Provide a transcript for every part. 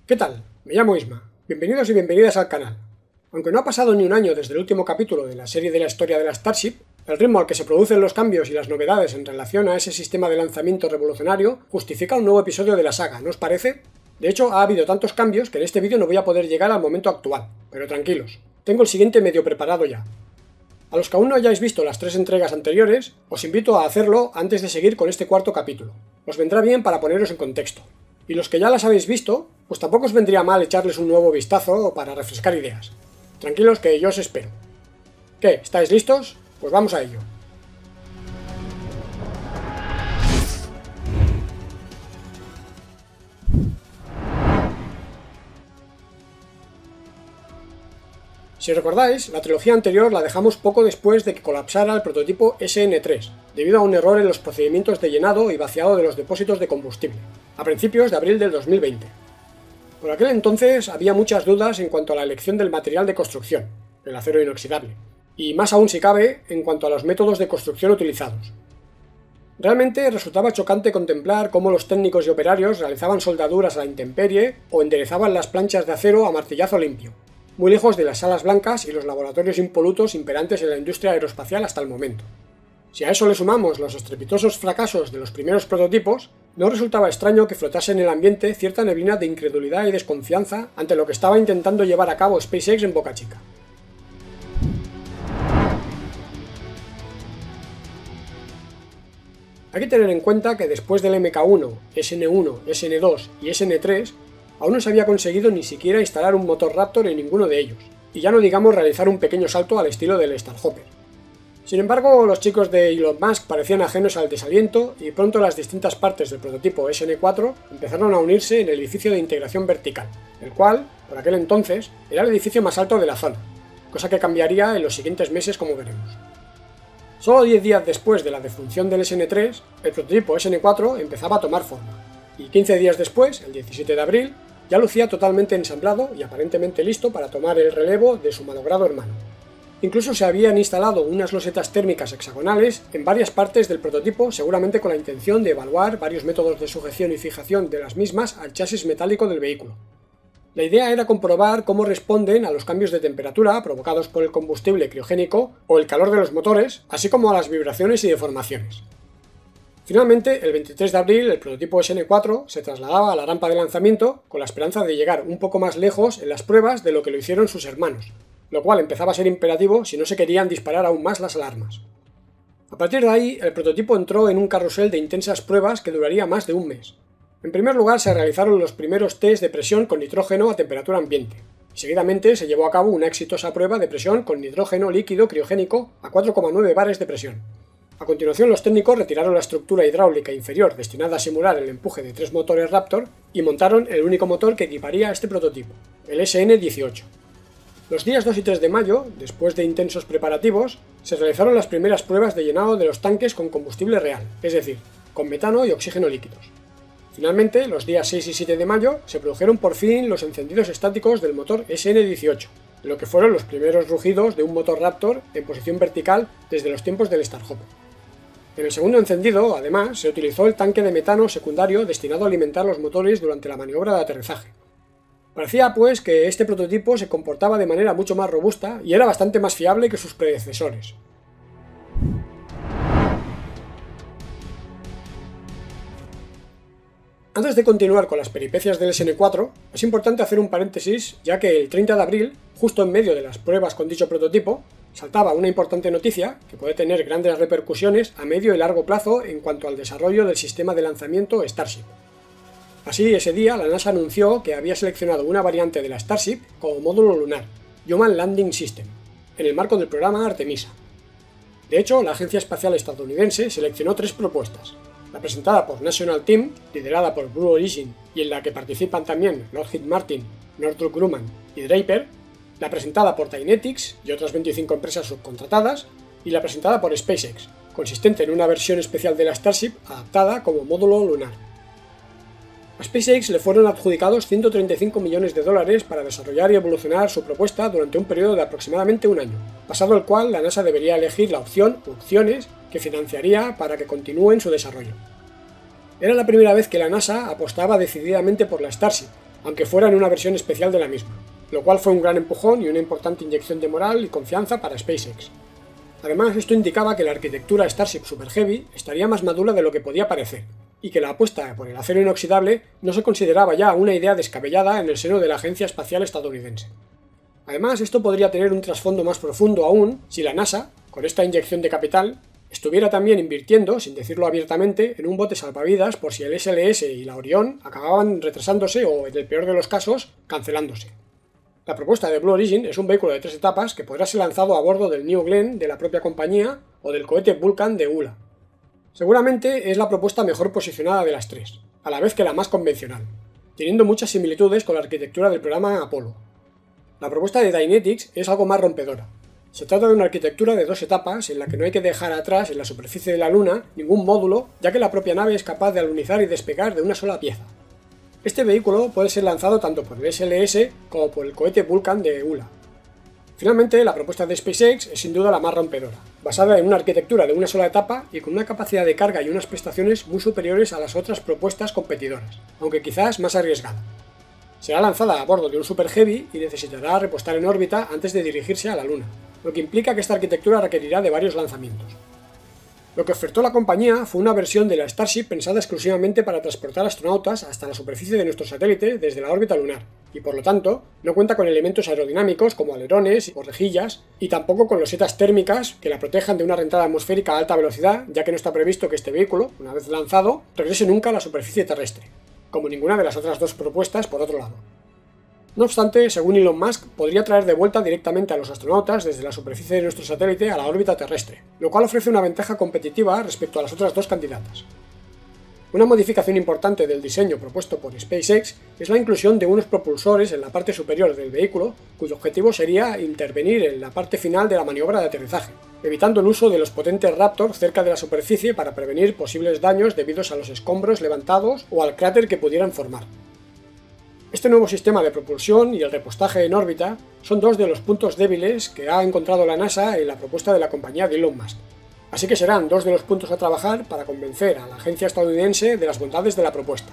¿Qué tal? Me llamo Isma. Bienvenidos y bienvenidas al canal. Aunque no ha pasado ni un año desde el último capítulo de la serie de la historia de la Starship, el ritmo al que se producen los cambios y las novedades en relación a ese sistema de lanzamiento revolucionario justifica un nuevo episodio de la saga, ¿no os parece? De hecho, ha habido tantos cambios que en este vídeo no voy a poder llegar al momento actual, pero tranquilos, tengo el siguiente medio preparado ya. A los que aún no hayáis visto las 3 entregas anteriores, os invito a hacerlo antes de seguir con este cuarto capítulo. Os vendrá bien para poneros en contexto. Y los que ya las habéis visto, pues tampoco os vendría mal echarles un nuevo vistazo para refrescar ideas. Tranquilos que yo os espero. ¿Qué? ¿Estáis listos? Pues vamos a ello. Si recordáis, la trilogía anterior la dejamos poco después de que colapsara el prototipo SN3, debido a un error en los procedimientos de llenado y vaciado de los depósitos de combustible, a principios de abril del 2020. Por aquel entonces había muchas dudas en cuanto a la elección del material de construcción, el acero inoxidable, y más aún si cabe en cuanto a los métodos de construcción utilizados. Realmente resultaba chocante contemplar cómo los técnicos y operarios realizaban soldaduras a la intemperie o enderezaban las planchas de acero a martillazo limpio, muy lejos de las salas blancas y los laboratorios impolutos imperantes en la industria aeroespacial hasta el momento. Si a eso le sumamos los estrepitosos fracasos de los primeros prototipos, no resultaba extraño que flotase en el ambiente cierta neblina de incredulidad y desconfianza ante lo que estaba intentando llevar a cabo SpaceX en Boca Chica. Hay que tener en cuenta que después del Mk1, SN1, SN2 y SN3, aún no se había conseguido ni siquiera instalar un motor Raptor en ninguno de ellos, y ya no digamos realizar un pequeño salto al estilo del Starhopper. Sin embargo, los chicos de Elon Musk parecían ajenos al desaliento y pronto las distintas partes del prototipo SN4 empezaron a unirse en el edificio de integración vertical, el cual, por aquel entonces, era el edificio más alto de la zona, cosa que cambiaría en los siguientes meses como veremos. Solo 10 días después de la defunción del SN3, el prototipo SN4 empezaba a tomar forma, y 15 días después, el 17 de abril, ya lucía totalmente ensamblado y aparentemente listo para tomar el relevo de su malogrado hermano. Incluso se habían instalado unas losetas térmicas hexagonales en varias partes del prototipo, seguramente con la intención de evaluar varios métodos de sujeción y fijación de las mismas al chasis metálico del vehículo. La idea era comprobar cómo responden a los cambios de temperatura provocados por el combustible criogénico o el calor de los motores, así como a las vibraciones y deformaciones. Finalmente, el 23 de abril, el prototipo SN4 se trasladaba a la rampa de lanzamiento con la esperanza de llegar un poco más lejos en las pruebas de lo que lo hicieron sus hermanos, lo cual empezaba a ser imperativo si no se querían disparar aún más las alarmas. A partir de ahí, el prototipo entró en un carrusel de intensas pruebas que duraría más de un mes. En primer lugar, se realizaron los primeros test de presión con nitrógeno a temperatura ambiente, y seguidamente se llevó a cabo una exitosa prueba de presión con nitrógeno líquido criogénico a 4,9 bares de presión. A continuación, los técnicos retiraron la estructura hidráulica inferior destinada a simular el empuje de 3 motores Raptor y montaron el único motor que equiparía a este prototipo, el SN18. Los días 2 y 3 de mayo, después de intensos preparativos, se realizaron las primeras pruebas de llenado de los tanques con combustible real, es decir, con metano y oxígeno líquidos. Finalmente, los días 6 y 7 de mayo, se produjeron por fin los encendidos estáticos del motor SN18, en lo que fueron los primeros rugidos de un motor Raptor en posición vertical desde los tiempos del Starhopper. En el segundo encendido, además, se utilizó el tanque de metano secundario destinado a alimentar los motores durante la maniobra de aterrizaje. Parecía, pues, que este prototipo se comportaba de manera mucho más robusta y era bastante más fiable que sus predecesores. Antes de continuar con las peripecias del SN4, es importante hacer un paréntesis, ya que el 30 de abril, justo en medio de las pruebas con dicho prototipo, saltaba una importante noticia que puede tener grandes repercusiones a medio y largo plazo en cuanto al desarrollo del sistema de lanzamiento Starship. Así, ese día la NASA anunció que había seleccionado una variante de la Starship como módulo lunar, Human Landing System, en el marco del programa Artemisa. De hecho, la Agencia Espacial Estadounidense seleccionó 3 propuestas: la presentada por National Team, liderada por Blue Origin y en la que participan también Lockheed Martin, Northrop Grumman y Draper, la presentada por Dynetics y otras 25 empresas subcontratadas, y la presentada por SpaceX, consistente en una versión especial de la Starship adaptada como módulo lunar. A SpaceX le fueron adjudicados 135 millones de dólares para desarrollar y evolucionar su propuesta durante un periodo de aproximadamente un año, pasado el cual la NASA debería elegir la opción u opciones que financiaría para que continúen su desarrollo. Era la primera vez que la NASA apostaba decididamente por la Starship, aunque fuera en una versión especial de la misma, lo cual fue un gran empujón y una importante inyección de moral y confianza para SpaceX. Además, esto indicaba que la arquitectura Starship Super Heavy estaría más madura de lo que podía parecer, y que la apuesta por el acero inoxidable no se consideraba ya una idea descabellada en el seno de la Agencia Espacial Estadounidense. Además, esto podría tener un trasfondo más profundo aún si la NASA, con esta inyección de capital, estuviera también invirtiendo, sin decirlo abiertamente, en un bote salvavidas por si el SLS y la Orion acababan retrasándose o, en el peor de los casos, cancelándose. La propuesta de Blue Origin es un vehículo de 3 etapas que podrá ser lanzado a bordo del New Glenn de la propia compañía o del cohete Vulcan de ULA. Seguramente es la propuesta mejor posicionada de las tres, a la vez que la más convencional, teniendo muchas similitudes con la arquitectura del programa Apollo. La propuesta de Dynetics es algo más rompedora. Se trata de una arquitectura de 2 etapas en la que no hay que dejar atrás en la superficie de la Luna ningún módulo, ya que la propia nave es capaz de alunizar y despegar de una sola pieza. Este vehículo puede ser lanzado tanto por el SLS como por el cohete Vulcan de ULA. Finalmente, la propuesta de SpaceX es sin duda la más rompedora, basada en una arquitectura de una sola etapa y con una capacidad de carga y unas prestaciones muy superiores a las otras propuestas competidoras, aunque quizás más arriesgada. Será lanzada a bordo de un Super Heavy y necesitará repostar en órbita antes de dirigirse a la Luna, lo que implica que esta arquitectura requerirá de varios lanzamientos. Lo que ofertó la compañía fue una versión de la Starship pensada exclusivamente para transportar astronautas hasta la superficie de nuestro satélite desde la órbita lunar, y por lo tanto no cuenta con elementos aerodinámicos como alerones o rejillas, y tampoco con losetas térmicas que la protejan de una rentada atmosférica a alta velocidad, ya que no está previsto que este vehículo, una vez lanzado, regrese nunca a la superficie terrestre, como ninguna de las otras dos propuestas por otro lado. No obstante, según Elon Musk, podría traer de vuelta directamente a los astronautas desde la superficie de nuestro satélite a la órbita terrestre, lo cual ofrece una ventaja competitiva respecto a las otras dos candidatas. Una modificación importante del diseño propuesto por SpaceX es la inclusión de unos propulsores en la parte superior del vehículo, cuyo objetivo sería intervenir en la parte final de la maniobra de aterrizaje, evitando el uso de los potentes Raptor cerca de la superficie para prevenir posibles daños debidos a los escombros levantados o al cráter que pudieran formar. Este nuevo sistema de propulsión y el repostaje en órbita son dos de los puntos débiles que ha encontrado la NASA en la propuesta de la compañía de Elon Musk, así que serán dos de los puntos a trabajar para convencer a la agencia estadounidense de las bondades de la propuesta.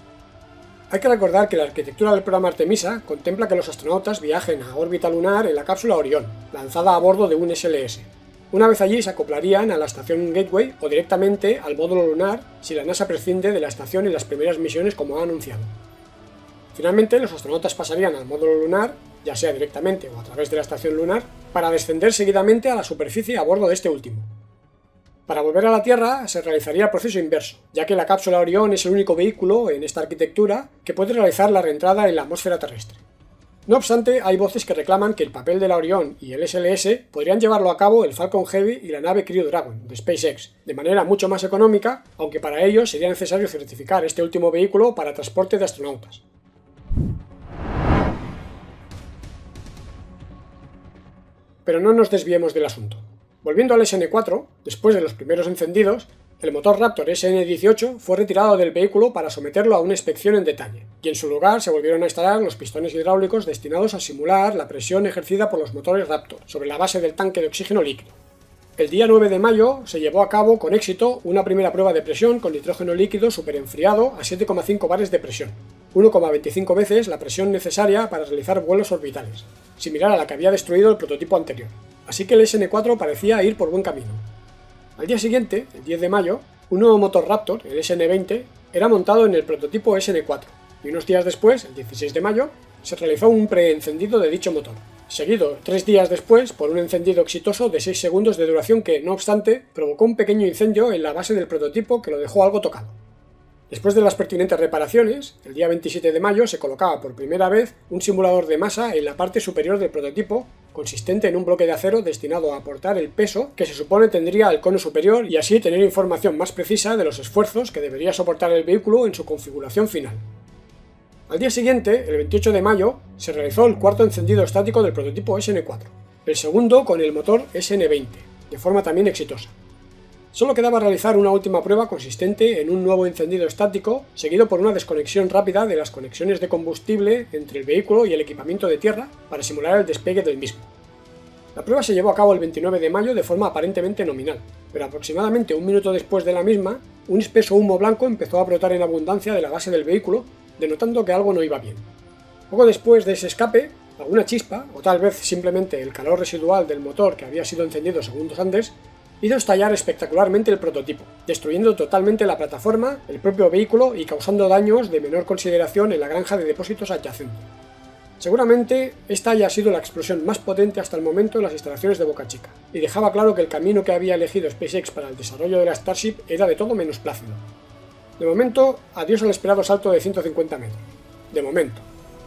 Hay que recordar que la arquitectura del programa Artemisa contempla que los astronautas viajen a órbita lunar en la cápsula Orion, lanzada a bordo de un SLS. Una vez allí se acoplarían a la estación Gateway o directamente al módulo lunar si la NASA prescinde de la estación en las primeras misiones como ha anunciado. Finalmente, los astronautas pasarían al módulo lunar, ya sea directamente o a través de la estación lunar, para descender seguidamente a la superficie a bordo de este último. Para volver a la Tierra se realizaría el proceso inverso, ya que la cápsula Orion es el único vehículo en esta arquitectura que puede realizar la reentrada en la atmósfera terrestre. No obstante, hay voces que reclaman que el papel de la Orion y el SLS podrían llevarlo a cabo el Falcon Heavy y la nave Crew Dragon de SpaceX, de manera mucho más económica, aunque para ello sería necesario certificar este último vehículo para transporte de astronautas. Pero no nos desviemos del asunto. Volviendo al SN4, después de los primeros encendidos, el motor Raptor SN18 fue retirado del vehículo para someterlo a una inspección en detalle, y en su lugar se volvieron a instalar los pistones hidráulicos destinados a simular la presión ejercida por los motores Raptor sobre la base del tanque de oxígeno líquido. El día 9 de mayo se llevó a cabo con éxito una primera prueba de presión con nitrógeno líquido superenfriado a 7,5 bares de presión, 1,25 veces la presión necesaria para realizar vuelos orbitales, similar a la que había destruido el prototipo anterior, así que el SN4 parecía ir por buen camino. Al día siguiente, el 10 de mayo, un nuevo motor Raptor, el SN20, era montado en el prototipo SN4, y unos días después, el 16 de mayo, se realizó un preencendido de dicho motor, seguido 3 días después por un encendido exitoso de 6 segundos de duración que, no obstante, provocó un pequeño incendio en la base del prototipo que lo dejó algo tocado. Después de las pertinentes reparaciones, el día 27 de mayo se colocaba por primera vez un simulador de masa en la parte superior del prototipo, consistente en un bloque de acero destinado a aportar el peso que se supone tendría el cono superior y así tener información más precisa de los esfuerzos que debería soportar el vehículo en su configuración final. Al día siguiente, el 28 de mayo, se realizó el cuarto encendido estático del prototipo SN4, el segundo con el motor SN20, de forma también exitosa. Solo quedaba realizar una última prueba consistente en un nuevo encendido estático, seguido por una desconexión rápida de las conexiones de combustible entre el vehículo y el equipamiento de tierra para simular el despegue del mismo. La prueba se llevó a cabo el 29 de mayo de forma aparentemente nominal, pero aproximadamente un minuto después de la misma, un espeso humo blanco empezó a brotar en abundancia de la base del vehículo, denotando que algo no iba bien. Poco después de ese escape, alguna chispa, o tal vez simplemente el calor residual del motor que había sido encendido segundos antes, hizo estallar espectacularmente el prototipo, destruyendo totalmente la plataforma, el propio vehículo y causando daños de menor consideración en la granja de depósitos adyacente. Seguramente esta haya sido la explosión más potente hasta el momento en las instalaciones de Boca Chica, y dejaba claro que el camino que había elegido SpaceX para el desarrollo de la Starship era de todo menos plácido. De momento, adiós al esperado salto de 150 metros. De momento.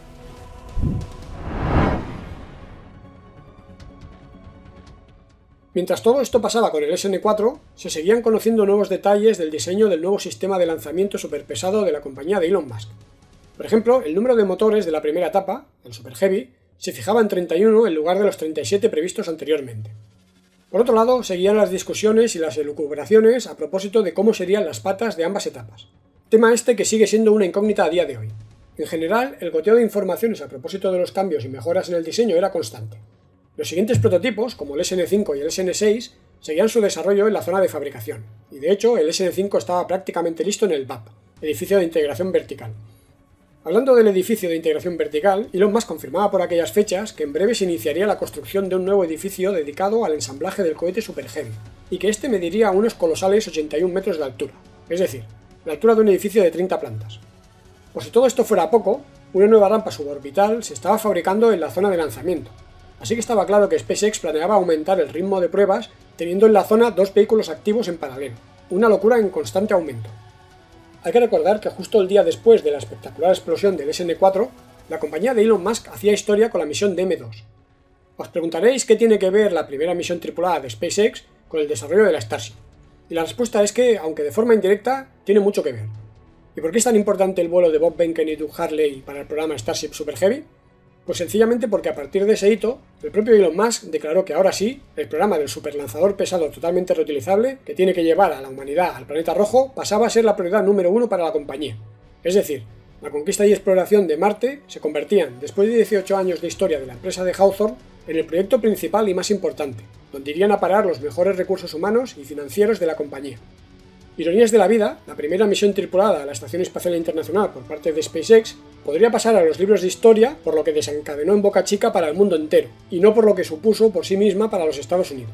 Mientras todo esto pasaba con el SN4, se seguían conociendo nuevos detalles del diseño del nuevo sistema de lanzamiento superpesado de la compañía de Elon Musk. Por ejemplo, el número de motores de la primera etapa, el Super Heavy, se fijaba en 31 en lugar de los 37 previstos anteriormente. Por otro lado, seguían las discusiones y las elucubraciones a propósito de cómo serían las patas de ambas etapas, tema este que sigue siendo una incógnita a día de hoy. En general, el goteo de informaciones a propósito de los cambios y mejoras en el diseño era constante. Los siguientes prototipos, como el SN5 y el SN6, seguían su desarrollo en la zona de fabricación, y de hecho el SN5 estaba prácticamente listo en el VAP, edificio de integración vertical. Hablando del edificio de integración vertical, Elon Musk confirmaba por aquellas fechas que en breve se iniciaría la construcción de un nuevo edificio dedicado al ensamblaje del cohete Super Heavy, y que este mediría unos colosales 81 metros de altura, es decir, la altura de un edificio de 30 plantas. Por si todo esto fuera poco, una nueva rampa suborbital se estaba fabricando en la zona de lanzamiento, así que estaba claro que SpaceX planeaba aumentar el ritmo de pruebas teniendo en la zona dos vehículos activos en paralelo, una locura en constante aumento. Hay que recordar que justo el día después de la espectacular explosión del SN4, la compañía de Elon Musk hacía historia con la misión DM2. Os preguntaréis qué tiene que ver la primera misión tripulada de SpaceX con el desarrollo de la Starship, y la respuesta es que, aunque de forma indirecta, tiene mucho que ver. ¿Y por qué es tan importante el vuelo de Bob Behnken y Doug Hurley para el programa Starship Super Heavy? Pues sencillamente porque a partir de ese hito, el propio Elon Musk declaró que ahora sí, el programa del superlanzador pesado totalmente reutilizable, que tiene que llevar a la humanidad al planeta rojo, pasaba a ser la prioridad número 1 para la compañía. Es decir, la conquista y exploración de Marte se convertían, después de 18 años de historia de la empresa de Hawthorne, en el proyecto principal y más importante, donde irían a parar los mejores recursos humanos y financieros de la compañía. Ironías de la vida, la primera misión tripulada a la Estación Espacial Internacional por parte de SpaceX podría pasar a los libros de historia por lo que desencadenó en Boca Chica para el mundo entero, y no por lo que supuso por sí misma para los Estados Unidos.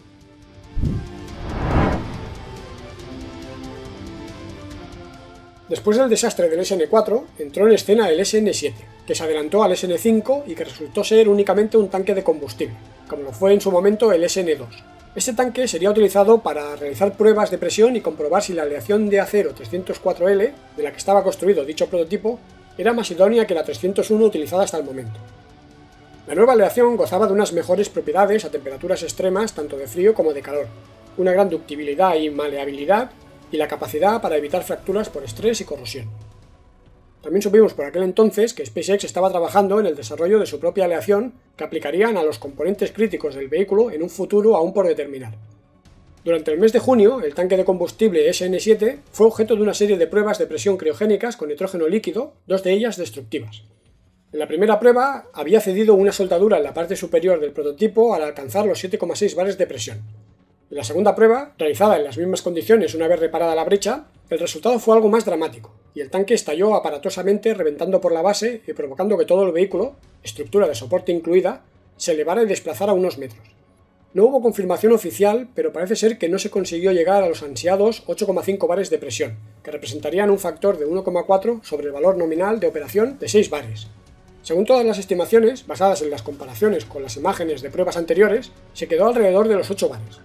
Después del desastre del SN4, entró en escena el SN7, que se adelantó al SN5 y que resultó ser únicamente un tanque de combustible, como lo fue en su momento el SN2. Este tanque sería utilizado para realizar pruebas de presión y comprobar si la aleación de acero 304L, de la que estaba construido dicho prototipo, era más idónea que la 301 utilizada hasta el momento. La nueva aleación gozaba de unas mejores propiedades a temperaturas extremas tanto de frío como de calor, una gran ductibilidad y maleabilidad, y la capacidad para evitar fracturas por estrés y corrosión. También supimos por aquel entonces que SpaceX estaba trabajando en el desarrollo de su propia aleación que aplicarían a los componentes críticos del vehículo en un futuro aún por determinar. Durante el mes de junio, el tanque de combustible SN7 fue objeto de una serie de pruebas de presión criogénicas con nitrógeno líquido, dos de ellas destructivas. En la primera prueba había cedido una soldadura en la parte superior del prototipo al alcanzar los 7,6 bares de presión. En la segunda prueba, realizada en las mismas condiciones una vez reparada la brecha, el resultado fue algo más dramático, y el tanque estalló aparatosamente reventando por la base y provocando que todo el vehículo, estructura de soporte incluida, se elevara y desplazara unos metros. No hubo confirmación oficial, pero parece ser que no se consiguió llegar a los ansiados 8,5 bares de presión, que representarían un factor de 1,4 sobre el valor nominal de operación de 6 bares. Según todas las estimaciones, basadas en las comparaciones con las imágenes de pruebas anteriores, se quedó alrededor de los 8 bares.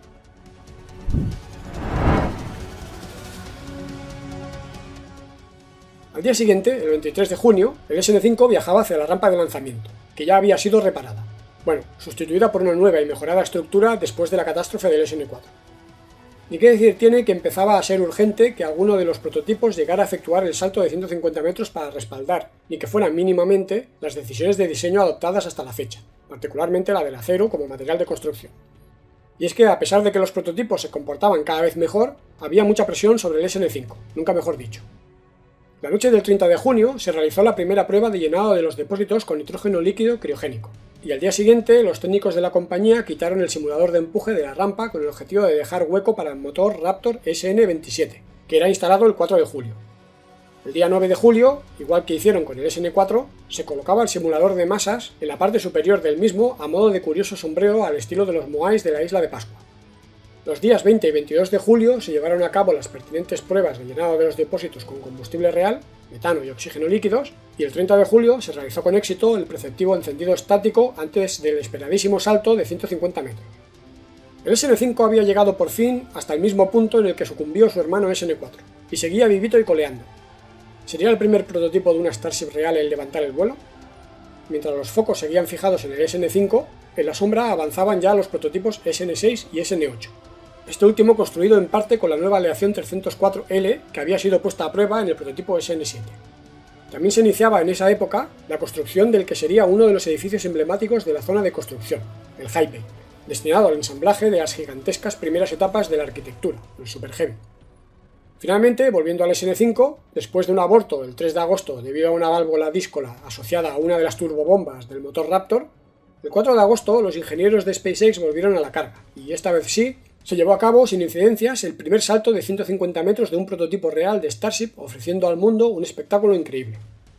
Al día siguiente, el 23 de junio, el SN5 viajaba hacia la rampa de lanzamiento, que ya había sido reparada. Bueno, sustituida por una nueva y mejorada estructura después de la catástrofe del SN4. Ni qué decir tiene que empezaba a ser urgente que alguno de los prototipos llegara a efectuar el salto de 150 metros para respaldar, ni que fueran mínimamente, las decisiones de diseño adoptadas hasta la fecha, particularmente la del acero como material de construcción. Y es que, a pesar de que los prototipos se comportaban cada vez mejor, había mucha presión sobre el SN5, nunca mejor dicho. La noche del 30 de junio se realizó la primera prueba de llenado de los depósitos con nitrógeno líquido criogénico, y al día siguiente los técnicos de la compañía quitaron el simulador de empuje de la rampa con el objetivo de dejar hueco para el motor Raptor SN27, que era instalado el 4 de julio. El día 9 de julio, igual que hicieron con el SN4, se colocaba el simulador de masas en la parte superior del mismo a modo de curioso sombrero al estilo de los moais de la isla de Pascua. Los días 20 y 22 de julio se llevaron a cabo las pertinentes pruebas de llenado de los depósitos con combustible real, metano y oxígeno líquidos, y el 30 de julio se realizó con éxito el preceptivo encendido estático antes del esperadísimo salto de 150 metros. El SN5 había llegado por fin hasta el mismo punto en el que sucumbió su hermano SN4, y seguía vivito y coleando. ¿Sería el primer prototipo de una Starship real en levantar el vuelo? Mientras los focos seguían fijados en el SN5, en la sombra avanzaban ya los prototipos SN6 y SN8. Este último construido en parte con la nueva aleación 304L que había sido puesta a prueba en el prototipo SN7. También se iniciaba en esa época la construcción del que sería uno de los edificios emblemáticos de la zona de construcción, el High Bay, destinado al ensamblaje de las gigantescas primeras etapas de la arquitectura, el Super Heavy. Finalmente, volviendo al SN5, después de un aborto el 3 de agosto debido a una válvula díscola asociada a una de las turbobombas del motor Raptor, el 4 de agosto los ingenieros de SpaceX volvieron a la carga, y esta vez sí, se llevó a cabo sin incidencias el primer salto de 150 metros de un prototipo real de Starship, ofreciendo al mundo un espectáculo increíble.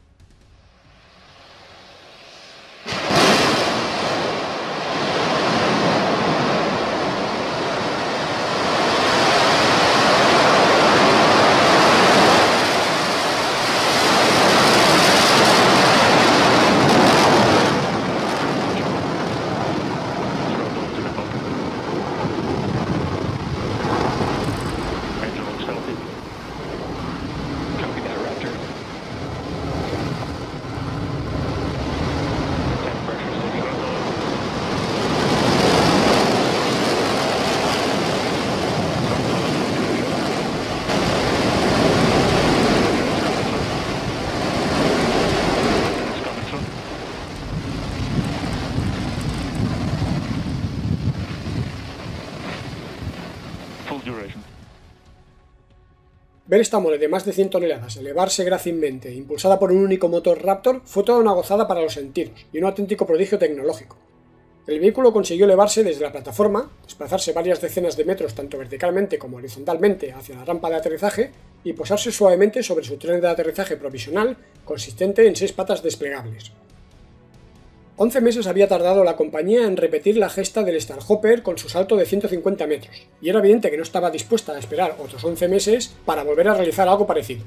Ver esta mole de más de 100 toneladas elevarse grácilmente, impulsada por un único motor Raptor, fue toda una gozada para los sentidos y un auténtico prodigio tecnológico. El vehículo consiguió elevarse desde la plataforma, desplazarse varias decenas de metros tanto verticalmente como horizontalmente hacia la rampa de aterrizaje y posarse suavemente sobre su tren de aterrizaje provisional consistente en 6 patas desplegables. 11 meses había tardado la compañía en repetir la gesta del Starhopper con su salto de 150 metros, y era evidente que no estaba dispuesta a esperar otros 11 meses para volver a realizar algo parecido.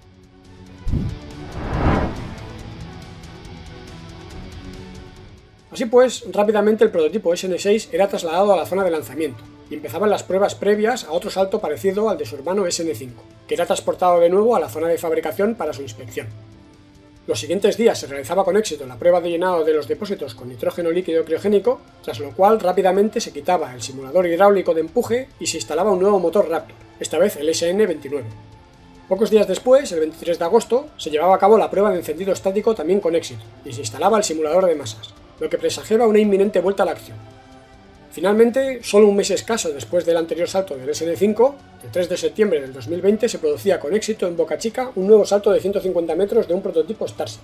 Así pues, rápidamente el prototipo SN6 era trasladado a la zona de lanzamiento, y empezaban las pruebas previas a otro salto parecido al de su hermano SN5, que era transportado de nuevo a la zona de fabricación para su inspección. Los siguientes días se realizaba con éxito la prueba de llenado de los depósitos con nitrógeno líquido criogénico, tras lo cual rápidamente se quitaba el simulador hidráulico de empuje y se instalaba un nuevo motor Raptor, esta vez el SN29. Pocos días después, el 23 de agosto, se llevaba a cabo la prueba de encendido estático también con éxito, y se instalaba el simulador de masas, lo que presagiaba una inminente vuelta a la acción. Finalmente, solo un mes escaso después del anterior salto del SN5, el 3 de septiembre del 2020 se producía con éxito en Boca Chica un nuevo salto de 150 metros de un prototipo Starship.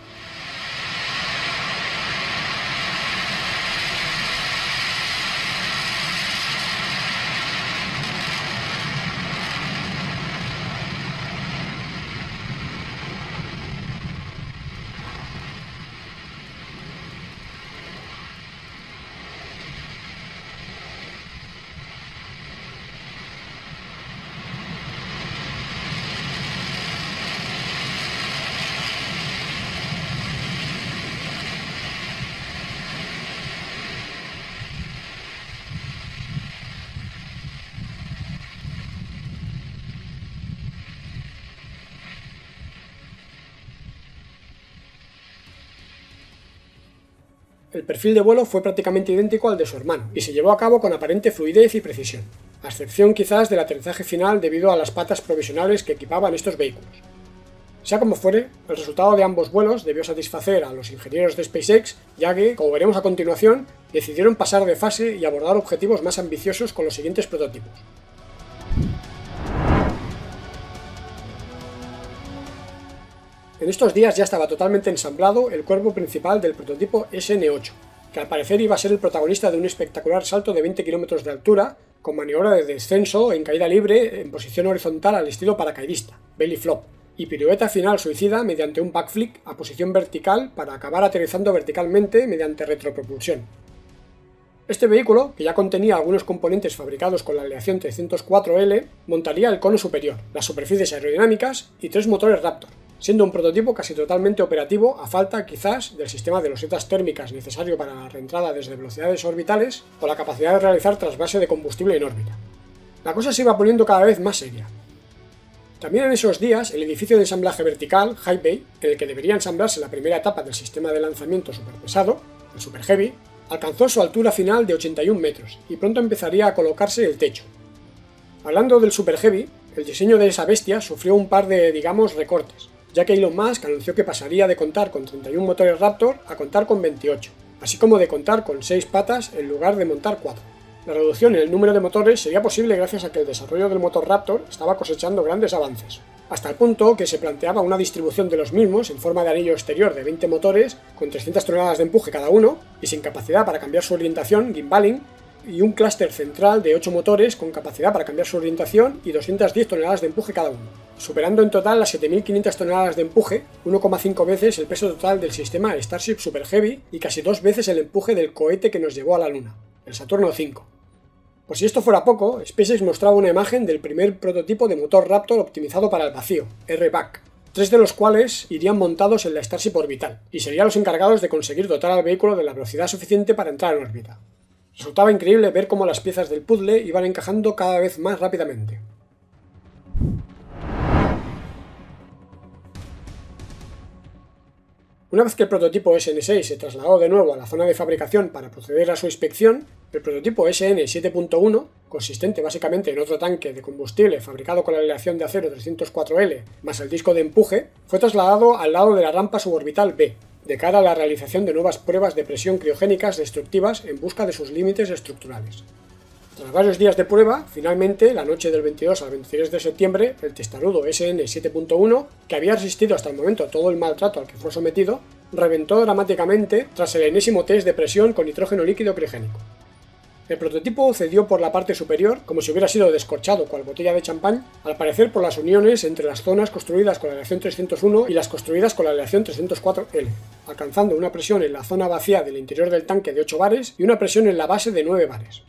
El perfil de vuelo fue prácticamente idéntico al de su hermano, y se llevó a cabo con aparente fluidez y precisión, a excepción quizás del aterrizaje final debido a las patas provisionales que equipaban estos vehículos. Sea como fuere, el resultado de ambos vuelos debió satisfacer a los ingenieros de SpaceX, ya que, como veremos a continuación, decidieron pasar de fase y abordar objetivos más ambiciosos con los siguientes prototipos. En estos días ya estaba totalmente ensamblado el cuerpo principal del prototipo SN8, que al parecer iba a ser el protagonista de un espectacular salto de 20 km de altura, con maniobra de descenso en caída libre en posición horizontal al estilo paracaidista, belly flop, y pirueta final suicida mediante un backflip a posición vertical para acabar aterrizando verticalmente mediante retropropulsión. Este vehículo, que ya contenía algunos componentes fabricados con la aleación 304L, montaría el cono superior, las superficies aerodinámicas y 3 motores Raptor, siendo un prototipo casi totalmente operativo a falta quizás del sistema de losetas térmicas necesario para la reentrada desde velocidades orbitales o la capacidad de realizar trasvase de combustible en órbita. La cosa se iba poniendo cada vez más seria. También en esos días, el edificio de ensamblaje vertical, High Bay, en el que debería ensamblarse la primera etapa del sistema de lanzamiento superpesado, el Super Heavy, alcanzó su altura final de 81 metros y pronto empezaría a colocarse el techo. Hablando del Super Heavy, el diseño de esa bestia sufrió un par de, recortes, ya que Elon Musk anunció que pasaría de contar con 31 motores Raptor a contar con 28, así como de contar con 6 patas en lugar de montar 4. La reducción en el número de motores sería posible gracias a que el desarrollo del motor Raptor estaba cosechando grandes avances, hasta el punto que se planteaba una distribución de los mismos en forma de anillo exterior de 20 motores con 300 toneladas de empuje cada uno y sin capacidad para cambiar su orientación, gimbaling, y un clúster central de 8 motores con capacidad para cambiar su orientación y 210 toneladas de empuje cada uno, superando en total las 7.500 toneladas de empuje, 1,5 veces el peso total del sistema Starship Super Heavy y casi 2 veces el empuje del cohete que nos llevó a la Luna, el Saturno V. Por si esto fuera poco, SpaceX mostraba una imagen del primer prototipo de motor Raptor optimizado para el vacío, R-Back, 3 de los cuales irían montados en la Starship orbital, y serían los encargados de conseguir dotar al vehículo de la velocidad suficiente para entrar en órbita. Resultaba increíble ver cómo las piezas del puzzle iban encajando cada vez más rápidamente. Una vez que el prototipo SN6 se trasladó de nuevo a la zona de fabricación para proceder a su inspección, el prototipo SN7.1, consistente básicamente en otro tanque de combustible fabricado con la aleación de acero 304L más el disco de empuje, fue trasladado al lado de la rampa suborbital B, de cara a la realización de nuevas pruebas de presión criogénicas destructivas en busca de sus límites estructurales. Tras varios días de prueba, finalmente, la noche del 22 al 23 de septiembre, el testarudo SN7.1, que había resistido hasta el momento todo el maltrato al que fue sometido, reventó dramáticamente tras el enésimo test de presión con nitrógeno líquido criogénico. El prototipo cedió por la parte superior, como si hubiera sido descorchado cual botella de champán, al parecer por las uniones entre las zonas construidas con la aleación 301 y las construidas con la aleación 304L, alcanzando una presión en la zona vacía del interior del tanque de 8 bares y una presión en la base de 9 bares.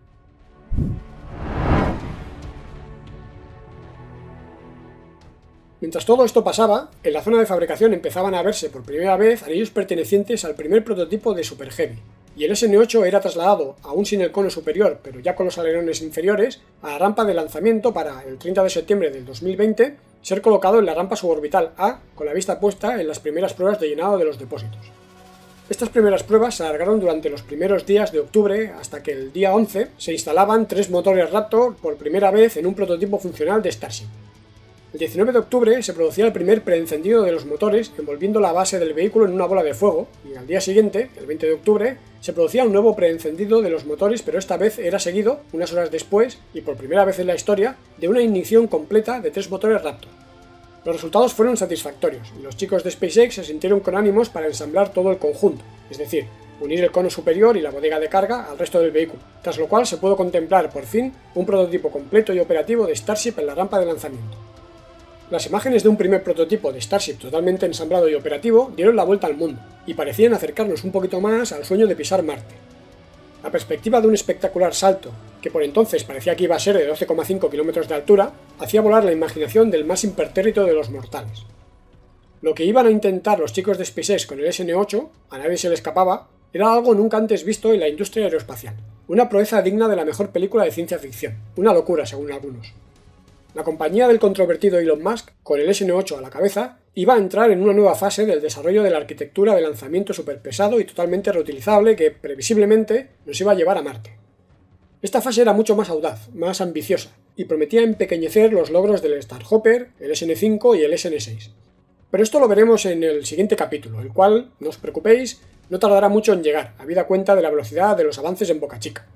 Mientras todo esto pasaba, en la zona de fabricación empezaban a verse por primera vez anillos pertenecientes al primer prototipo de Super Heavy, y el SN8 era trasladado, aún sin el cono superior, pero ya con los alerones inferiores, a la rampa de lanzamiento para, el 30 de septiembre del 2020, ser colocado en la rampa suborbital A, con la vista puesta en las primeras pruebas de llenado de los depósitos. Estas primeras pruebas se alargaron durante los primeros días de octubre hasta que el día 11 se instalaban 3 motores Raptor por primera vez en un prototipo funcional de Starship. El 19 de octubre se producía el primer preencendido de los motores envolviendo la base del vehículo en una bola de fuego y al día siguiente, el 20 de octubre, se producía un nuevo preencendido de los motores, pero esta vez era seguido, unas horas después, y por primera vez en la historia, de una ignición completa de 3 motores Raptor. Los resultados fueron satisfactorios y los chicos de SpaceX se sintieron con ánimos para ensamblar todo el conjunto, es decir, unir el cono superior y la bodega de carga al resto del vehículo, tras lo cual se pudo contemplar por fin un prototipo completo y operativo de Starship en la rampa de lanzamiento. Las imágenes de un primer prototipo de Starship totalmente ensamblado y operativo dieron la vuelta al mundo, y parecían acercarnos un poquito más al sueño de pisar Marte. La perspectiva de un espectacular salto, que por entonces parecía que iba a ser de 12,5 kilómetros de altura, hacía volar la imaginación del más impertérrito de los mortales. Lo que iban a intentar los chicos de SpaceX con el SN8, a nadie se le escapaba, era algo nunca antes visto en la industria aeroespacial, una proeza digna de la mejor película de ciencia ficción, una locura según algunos. La compañía del controvertido Elon Musk, con el SN8 a la cabeza, iba a entrar en una nueva fase del desarrollo de la arquitectura de lanzamiento superpesado y totalmente reutilizable que, previsiblemente, nos iba a llevar a Marte. Esta fase era mucho más audaz, más ambiciosa, y prometía empequeñecer los logros del Starhopper, el SN5 y el SN6. Pero esto lo veremos en el siguiente capítulo, el cual, no os preocupéis, no tardará mucho en llegar, habida cuenta de la velocidad de los avances en Boca Chica.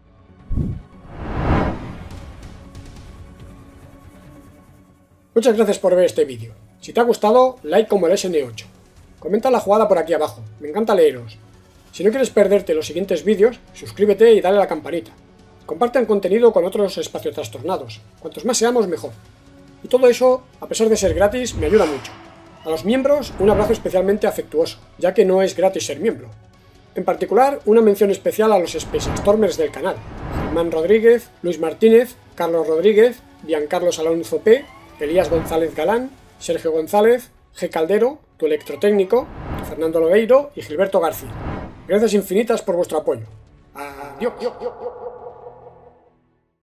Muchas gracias por ver este vídeo. Si te ha gustado, like como el SN8. Comenta la jugada por aquí abajo, me encanta leeros. Si no quieres perderte los siguientes vídeos, suscríbete y dale a la campanita. Comparte el contenido con otros espacio trastornados. Cuantos más seamos, mejor. Y todo eso, a pesar de ser gratis, me ayuda mucho. A los miembros, un abrazo especialmente afectuoso, ya que no es gratis ser miembro. En particular, una mención especial a los Spacestormers del canal: Germán Rodríguez, Luis Martínez, Carlos Rodríguez, Giancarlos Alonso P., Elías González Galán, Sergio González, G. Caldero, tu electrotécnico, Fernando Logueiro y Gilberto García. Gracias infinitas por vuestro apoyo. Adiós.